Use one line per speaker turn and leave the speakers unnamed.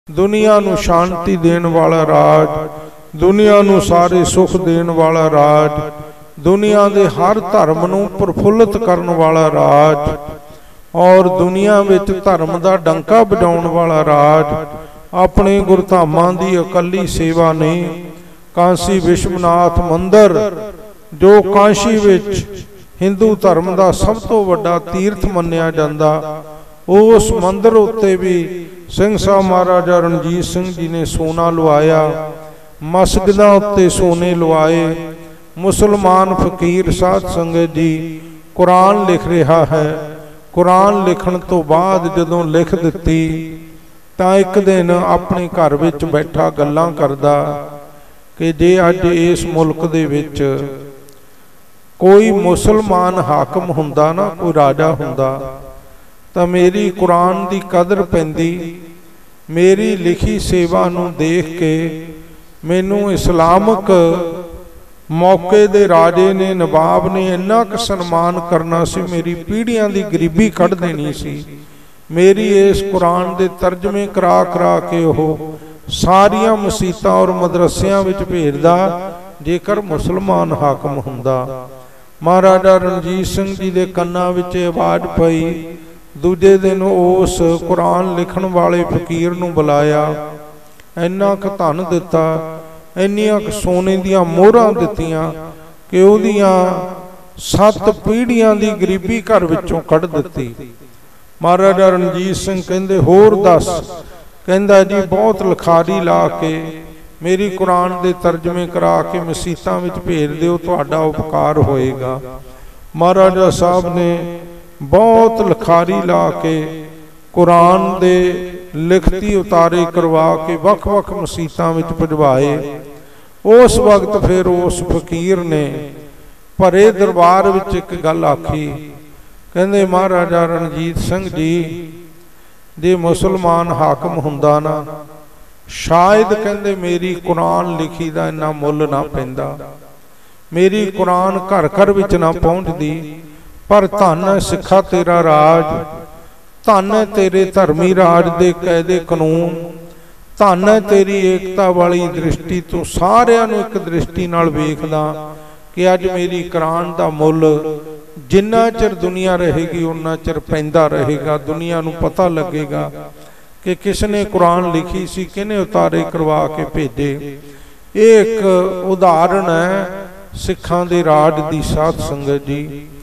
दुनिया नूं शांति देण वाला राज, दुनिया नूं सारे सुख देण वाला राज, दुनिया दे हर धर्म नूं प्रफुल्लित करन वाला राज और दुनिया विच धर्म दा डंका वजाउण वाला राज। अपने गुरधामां दी अकली सेवा नहीं, काशी विश्वनाथ मंदिर जो काशी विच हिंदू धर्म दा सब तो वड्डा तीर्थ मन्निया जांदा, उस मंदिर उत्ते भी सिंह साहब महाराजा रणजीत सिंह जी ने सोना लवाया, मस्जिदां उत्ते सोने लवाए। मुसलमान फकीर साध संगत जी कुरान लिख रहा है, कुरान लिखण तो बाद जदों लिख दित्ती तां एक दिन अपने घर विच बैठा गल्लां करदा कि जे अज इस मुल्क दे विच कोई मुसलमान हाकम हुंदा ना, कोई राजा हुंदा तां मेरी कुरान दी कदर पैंदी, मेरी लिखी सेवा नूं देख के मैनूं इस्लामक मौके दे राजे ने, नवाब ने इन्ना क सन्मान करना सी, मेरी पीढ़ियां दी गरीबी कढ़ देनी सी। मेरी इस कुरान दे तर्जमे करा करा के ओह सारियां मसीतां और मदरसियां विच भेजदा जेकर मुसलमान हाकम हुंदा। महाराजा रणजीत सिंह जी दे कन्नां विच आवाज़ पई। दूजे दिन उस कुरान लिखण वाले फकीर नूं बुलाया, इन्ना क धन दिता, इन्नियां क सोने दियां मोहरां दित्तियां कि उहदियां 7 पीढ़ियां दी गरीबी घर विचों कढ़ दित्ती। महाराजा रणजीत सिंह कहंदे होर दस, कहंदा जी बहुत लिखारी ला के मेरी कुरान दे तर्जमे करा के मसीतां विच भेज दिओ, तुहाडा उपकार होएगा। महाराजा साहब ने बहुत लिखारी ला के कुरान दे लिखती उतारे करवा के वख वख मसीतां विच भिजवाए। उस वक्त फिर उस फकीर ने भरे दरबार विच एक गल आखी, कहंदे महाराजा रणजीत सिंह जी जे मुसलमान हाकम हुंदा ना, शायद कहंदे मेरी कुरान लिखी दा इन्ना मुल ना पैंदा, मेरी कुरान घर घर विच ना पहुंचदी। पर धन है सिखा तेरा राज, धन है तेरे धर्मी राज दे कायदे कानून, धन है तेरी एकता वाली दृष्टि, तू सारियां नूं एक दृष्टि नाल वेखदा कि अज मेरी कुरान दा मुल जिन्ना चिर दुनिया रहेगी उन्ना चिर पैंदा रहेगा। दुनिया नूं पता लगेगा कि किसने कुरान लिखी सी, किने उतारे करवा के भेजे। एक उदाहरण है सिखां दे राज दी साध संगत जी।